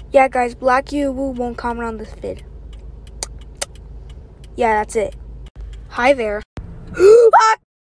Yeah, guys, Blacky won't comment on this vid. Yeah, that's it. Hi there. Ah!